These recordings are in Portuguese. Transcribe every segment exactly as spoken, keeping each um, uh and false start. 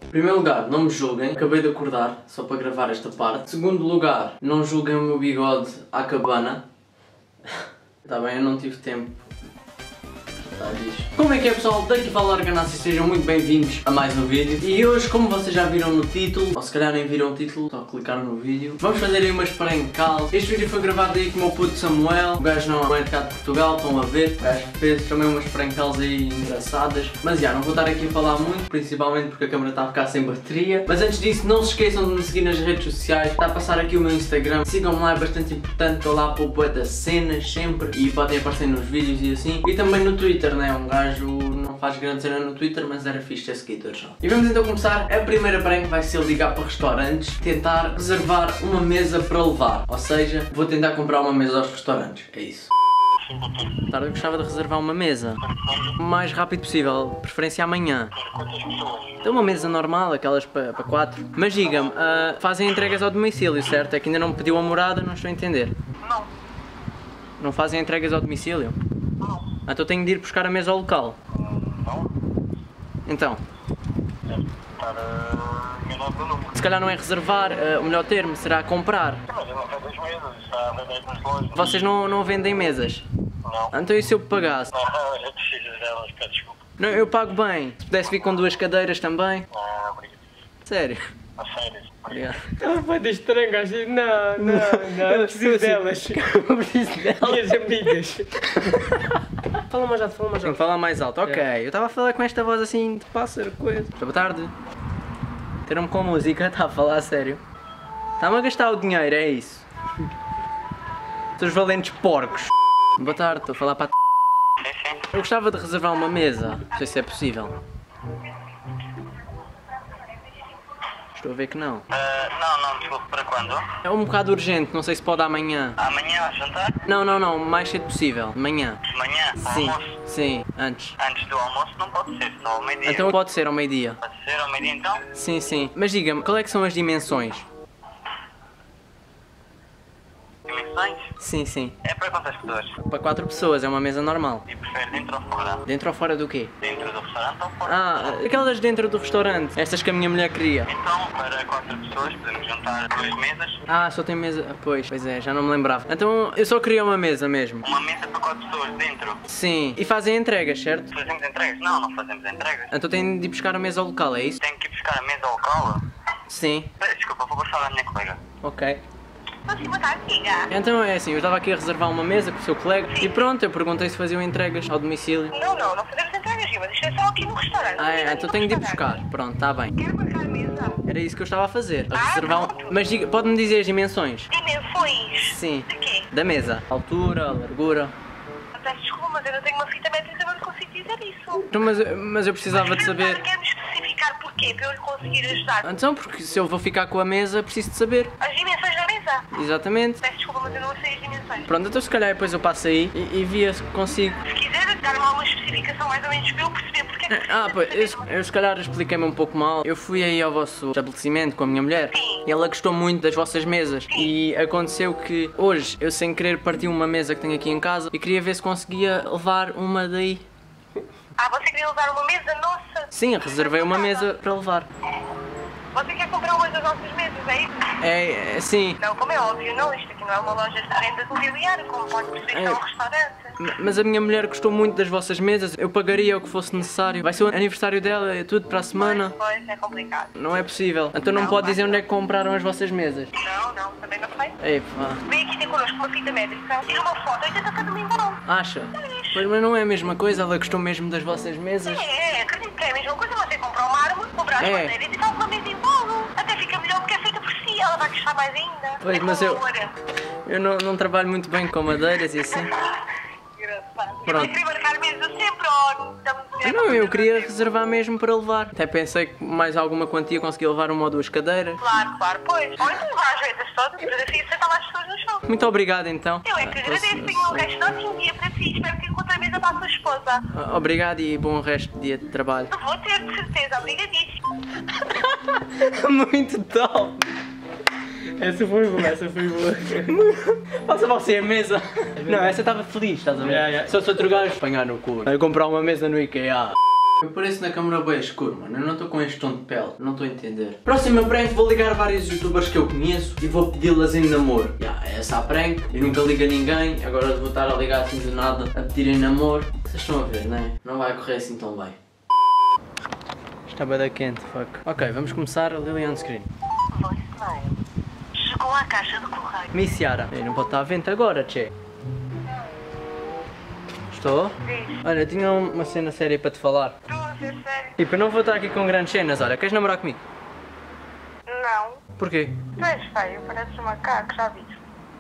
Em primeiro lugar, não me julguem, acabei de acordar só para gravar esta parte. Em segundo lugar, não julguem o meu bigode à cabana. Está bem, eu não tive tempo. Tá, como é que é, pessoal? Daqui fala Arganassi, sejam muito bem-vindos a mais um vídeo. E hoje, como vocês já viram no título, ou se calhar nem viram o título, só clicaram no vídeo, vamos fazer aí umas prank calls. Este vídeo foi gravado aí com o meu puto Samuel. O gajo não é de cá de Portugal, estão a ver. O gajo fez também umas prank calls aí engraçadas. Mas já, não vou estar aqui a falar muito, principalmente porque a câmera está a ficar sem bateria. Mas antes disso, não se esqueçam de me seguir nas redes sociais. Está a passar aqui o meu Instagram. Sigam-me lá, é bastante importante. Estou lá para o bué das cenas sempre. E podem aparecer nos vídeos e assim. E também no Twitter, né? Um gajo não faz grande cena no Twitter, mas era fixe ter seguidores. E vamos então começar. A primeira prank vai ser ligar para restaurantes, tentar reservar uma mesa para levar. Ou seja, vou tentar comprar uma mesa aos restaurantes. É isso. Boa tarde, eu gostava de reservar uma mesa o mais rápido possível, preferência amanhã. Tem uma mesa normal, aquelas para, para quatro. Mas diga-me, uh, fazem entregas ao domicílio, certo? É que ainda não me pediu a morada, não estou a entender. Não. Não fazem entregas ao domicílio? Não. Então tenho de ir buscar a mesa ao local. Não. Então? Deve estar uh, enganado no número. Se calhar não é reservar, uh, o melhor termo será comprar. Mas eu não sei das mesas, está a vender nas lojas. Vocês não, não vendem mesas? Não. Então e se eu pagasse? Ah, já precisas delas, peço desculpa. Não, eu pago bem. Se pudesse vir com duas cadeiras também. Ah, obrigado. Sério? A sério. Obrigado. Ela foi de estranho, gajo. Não, não, não. Eu preciso delas. Eu preciso delas. Minhas amigas. Fala mais alto, fala mais Tenho alto. que falar mais alto. Ok, É. eu estava a falar com esta voz assim de pássaro, coisa. Boa tarde. Ter-me com música, está a falar a sério. Está-me a gastar o dinheiro, é isso. Seus valentes porcos. Boa tarde, estou a falar para a t... Sim, sim. Eu gostava de reservar uma mesa, não sei se é possível. Estou a ver que não. Ah, não, não, desculpe, para quando? É um bocado urgente, não sei se pode amanhã. Amanhã ao jantar? Não, não, não, o mais cedo possível. Amanhã. De manhã? Ao Sim, almoço? sim, antes. Antes do almoço não pode ser, só ao meio-dia. Então pode ser ao meio-dia. Pode ser ao meio-dia então? Sim, sim. Mas diga-me, qual é que são as dimensões? Dimensões? Sim, sim. É para quantas pessoas? Para quatro pessoas, é uma mesa normal. E prefere dentro ou fora? Dentro ou fora do quê? Dentro do restaurante ou fora? Ah, aquelas dentro do restaurante. Estas que a minha mulher queria. Então, para quatro pessoas, podemos juntar duas mesas. Ah, só tem mesa... Pois, pois é, já não me lembrava. Então, eu só queria uma mesa mesmo. Uma mesa para quatro pessoas dentro. Sim. E fazem entregas, certo? Fazemos entregas? Não, não fazemos entregas. Então tenho de ir buscar a mesa ao local, é isso? Tenho que ir buscar a mesa ao local. Sim. Eh, Desculpa, vou passar à minha colega. Ok. Posso ir botar amiga? Então é assim, eu estava aqui a reservar uma mesa com o seu colega e pronto, eu perguntei se faziam entregas ao domicílio. Não, não, não fazemos entregas, mas isto é só aqui no restaurante. Ah, é, então tenho de ir buscar. Pronto, está bem. Quero marcar a mesa. Era isso que eu estava a fazer. A Ah, reservar um... pronto. Mas diga, pode-me dizer as dimensões? Dimensões? Sim. De quê? Da mesa. Altura, largura. Peço desculpa, mas eu não tenho uma fita métrica, não lhe consigo dizer isso. Então, mas, mas eu precisava de saber. Quer-me especificar porquê, para eu lhe conseguir ajudar. Então, porque se eu vou ficar com a mesa, preciso de saber. As dimensões da mesa? Exatamente. Peço desculpa, mas eu não sei as dimensões. Pronto, então se calhar depois eu passo aí e, e via se consigo. Se quiser dar-me alguma especificação mais ou menos para eu perceber porque é que Ah, precisa pois, de eu, saber. eu se calhar expliquei-me um pouco mal. Eu fui aí ao vosso estabelecimento com a minha mulher Sim. e ela gostou muito das vossas mesas. E aconteceu que hoje eu sem querer parti uma mesa que tenho aqui em casa e queria ver se conseguia levar uma daí. Ah, você queria levar uma mesa nossa? Sim, reservei uma mesa para levar. Você quer comprar uma das nossas mesas, é isso? É, é sim. Não, como é óbvio, não. Isto aqui não é uma loja de venda de mobiliário, como pode perceber que é um restaurante. M- Mas a minha mulher gostou muito das vossas mesas, eu pagaria o que fosse necessário. Vai ser o aniversário dela, é tudo para a semana. Pois, é complicado. Não é possível. Então não, Não, pode vai. dizer onde é que compraram as vossas mesas. Não, não, também não sei. Ei, pá. Vem aqui ter connosco uma fita métrica, tira uma foto e tenta cada um não. Acha? Pois, mas não é a mesma coisa, ela gostou mesmo das vossas mesas. É, acredito que é a mesma coisa. Você compra o mármore, compra as É. madeiras e faz uma mesa em bolo. Até fica melhor porque é feita por si, ela vai gostar mais ainda. Pois, é mas como eu- amor. Eu não, não trabalho muito bem com madeiras e assim. Engraçado. Pronto. Eu queria marcar mesa sempre ou estamos a Não, eu queria reservar mesmo para levar. Até pensei que mais alguma quantia conseguia levar uma ou duas cadeiras. Claro, claro, pois. Ou então levar as mesas todas, mas assim sentar mais pessoas no chão. Muito obrigado então. Eu é que agradeço, tenho um resto de ótimo dia para si. Espero que encontre a mesa para a sua esposa. Obrigado e bom resto de dia de trabalho. Vou ter, de certeza. Obrigadíssimo. Muito top! Essa foi boa, essa foi boa. Passa você a mesa. Não, essa estava feliz, estás a ver? Yeah, yeah. Se fosse outro gajo, apanhar no cu. Eu comprar uma mesa no IKEA. Eu pareço na câmera bem escuro, mano. Eu não estou com este tom de pele. Não estou a entender. Próxima prank, vou ligar vários youtubers que eu conheço e vou pedi-las em namoro. Yeah, é essa a prank. Eu nunca ligo a ninguém. Agora vou estar a ligar assim de nada a pedirem namoro. Vocês estão a ver, não é? Não vai correr assim tão bem. Está bem quente, fuck. Ok, vamos começar a Lily on screen. Voicemail. Chegou à caixa de correio. Miss Yara. Eu não pode estar a vento agora, tchê. Estou? Diz. Olha, tinha uma cena séria para te falar. Estou a ser sério? Tipo, eu não vou estar aqui com grandes cenas. Olha, queres namorar comigo? Não. Porquê? Tu és feio, pareces um macaco, já viste?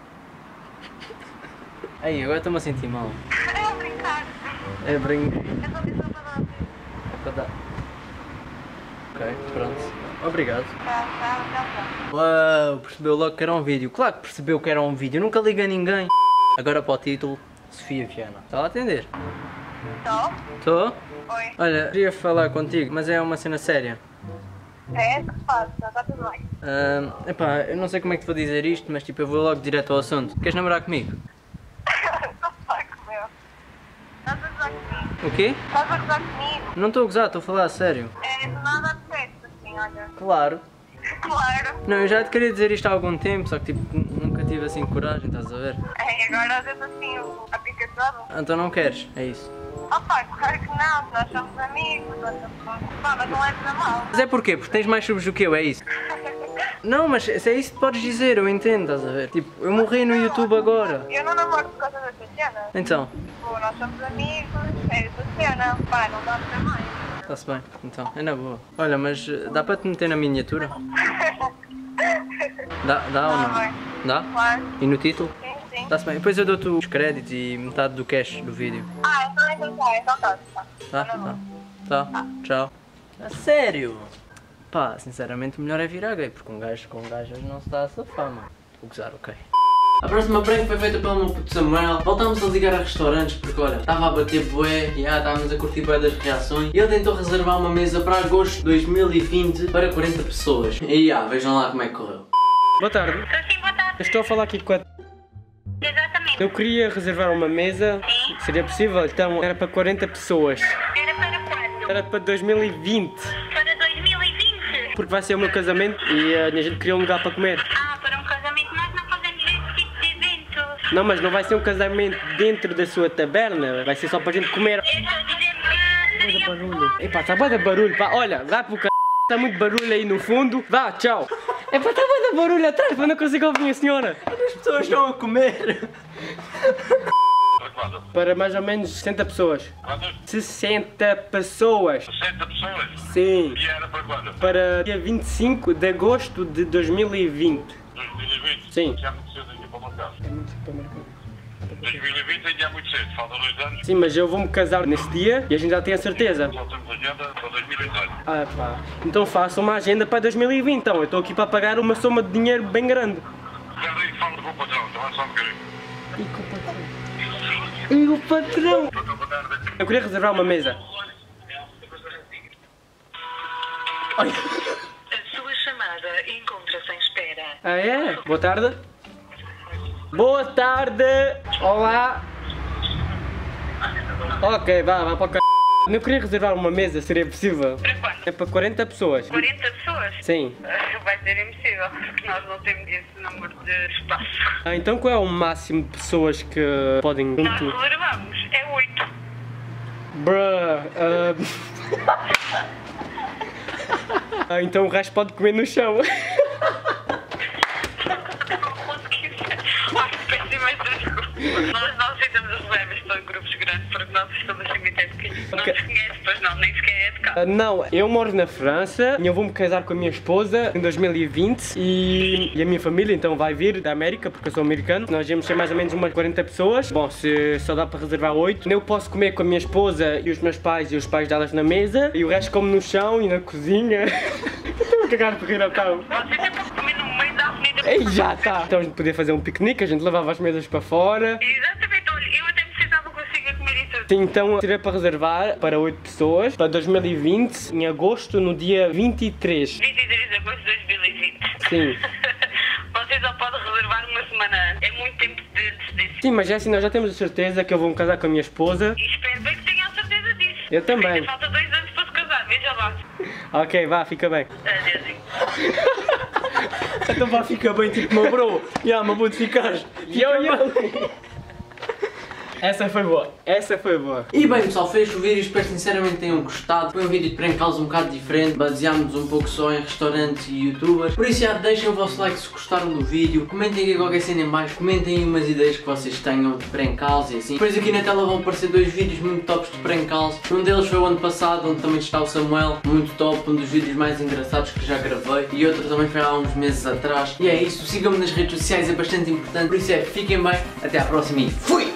Aí, agora estou-me a sentir mal. É a brincar. É brinco. É só dizer para dar É para dar. Ok, pronto. Obrigado. Tá, tá, tá, tá. Uau, percebeu logo que era um vídeo. Claro que percebeu que era um vídeo. Nunca liga a ninguém. Agora para o título, Sofia Viana. Está a atender? Estou? Estou? Oi. Olha, queria falar contigo, mas é uma cena séria. É? Que faz? Já está tudo bem. Uh, epá, eu não sei como é que te vou dizer isto, mas tipo, eu vou logo direto ao assunto. Queres namorar comigo? Estou fraco, meu. Estás a gozar comigo? O quê? Estás a gozar comigo? Não estou a gozar, estou a falar a sério. É, nada de certo, assim, olha. Claro. Claro. Não, eu já te queria dizer isto há algum tempo, só que tipo, nunca tive assim coragem, estás a ver? É, agora às vezes assim, a pica toda. Então não queres, é isso. Opa, claro que não, nós somos amigos, nós somos... Pá, mas não é para mal. Mas é porquê? Porque tens mais subs do que eu, é isso? Não, mas se é isso que podes dizer, eu entendo, estás a ver? Tipo, eu morri no YouTube agora. Eu não namoro por causa dessa cena. Então, Tipo, nós somos amigos, é essa cena. Pá, não dá para mais. está-se bem, então, é na boa. Olha, mas eh, dá para te meter na miniatura? Dá, dá ou Tá não? bem. Dá? Claro, E no título? sim, sim. Está-se bem, depois eu dou-te os créditos e metade do cash do vídeo. Ah, então então tá, então tá. Tá, Tá? Tá. Tá. Tchau. A sério? Pá, sinceramente o melhor é virar gay, porque um gajo com gajas não se está a safar, mano. Vou gozar, ok. A próxima prank foi feita pelo meu puto Samuel. Voltámos a ligar a restaurantes porque, olha, estava a bater bué e ah, estávamos a curtir bué das reações. E ele tentou reservar uma mesa para agosto de dois mil e vinte para quarenta pessoas. E ah, vejam lá como é que correu. Boa tarde. Estou sim, boa tarde. Eu estou a falar aqui com a... Exatamente. Eu queria reservar uma mesa. Sim. Seria possível? Então, era para quarenta pessoas. Era para quando? Era para dois mil e vinte. Para dois mil e vinte? Porque vai ser o meu casamento e a minha gente queria um lugar para comer. Ah, para um casamento nós não fazemos esse tipo de eventos. Não, mas não vai ser um casamento dentro da sua taberna. Vai ser só para a gente comer. Eu estou a dizer que seria Barulho. Epá, está bué de barulho, pá. Olha, dá para o c... Está muito barulho aí no fundo. Vá, tchau. Epá, está bué de barulho atrás, pá. Não consigo ouvir a senhora. As pessoas estão a comer. Para mais ou menos sessenta pessoas. Quantas? sessenta pessoas. sessenta pessoas? Sim. E era para quando? Para dia vinte e cinco de agosto de dois mil e vinte. dois mil e vinte? Sim. Já muito cedo ainda para marcar. É muito para marcar. dois mil e vinte ainda é muito cedo, faltam dois anos. Sim, mas eu vou-me casar nesse dia e a gente já tem a certeza. Só temos agenda para dois mil e dezoito. Ah, pá. Então faça uma agenda para dois mil e vinte. Então, eu estou aqui para pagar uma soma de dinheiro bem grande. Espera aí, fala com o patrão, então só um bocadinho. E com o patrão? E o patrão? Patrão, boa tarde. Eu queria reservar uma mesa. Ai. A sua chamada encontra-se em espera. Ah, é? Boa tarde. Boa tarde. Olá. Ok, vá, vá para o c... Eu queria reservar uma mesa, seria possível? Para quando? É para quarenta pessoas. quarenta pessoas? Sim. Vai ser impossível, porque nós não temos esse número de espaço. Ah, então qual é o máximo de pessoas que podem... Nós reservamos, é oito. Bruh. ah. Ah, então o resto pode comer no chão. Nós não aceitamos as reservas para grupos grandes porque o nosso estabelecimento é pequeno. Não Ok. nos conhece, pois não, nem sequer é de cá. Ah, não, eu moro na França e eu vou-me casar com a minha esposa em dois mil e vinte e, e a minha família então vai vir da América porque eu sou americano. Nós íamos ser mais ou menos umas quarenta pessoas. Bom, se só dá para reservar oito, eu posso comer com a minha esposa e os meus pais e os pais delas na mesa e o resto como no chão e na cozinha. Estou a cagar por rir ao cabo. Vocês é para comer no meio da avenida. Ei, já está! Então a gente podia fazer um piquenique, a gente levava as mesas para fora. Exatamente, olha, eu até precisava conseguir comer isso tudo. Sim, então seria para reservar para oito pessoas para dois mil e vinte, em agosto, no dia vinte e três. vinte e três de agosto de dois mil e vinte. Sim. Vocês só podem reservar uma semana antes. É muito tempo de antecedência. Sim, mas é assim, nós já temos a certeza que eu vou me casar com a minha esposa. E espero bem que tenham a certeza disso. Eu também. Ainda falta dois anos Beijo, abraço. Ok, vá, fica bem. Adeusinho. Então vá, fica bem, tipo, meu bro. Ya, mas vou-te ficar. Yo, yo. Essa foi boa, essa foi boa. E bem pessoal, foi este o vídeo, espero sinceramente que tenham gostado. Foi um vídeo de prank calls um bocado diferente, baseámos um pouco só em restaurantes e youtubers. Por isso já deixem o vosso like se gostaram do vídeo, comentem aqui qualquer cena em baixo, comentem aí umas ideias que vocês tenham de prank calls e assim. Depois aqui na tela vão aparecer dois vídeos muito tops de prank calls. Um deles foi o ano passado, onde também está o Samuel, muito top, um dos vídeos mais engraçados que já gravei. E outro também foi há uns meses atrás. E é isso, sigam-me nas redes sociais, é bastante importante. Por isso é, fiquem bem, até à próxima e fui!